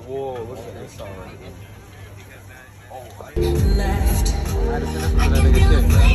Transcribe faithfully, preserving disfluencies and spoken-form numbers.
Whoa, look at this already. Oh, I had to send this to that nigga shit, man.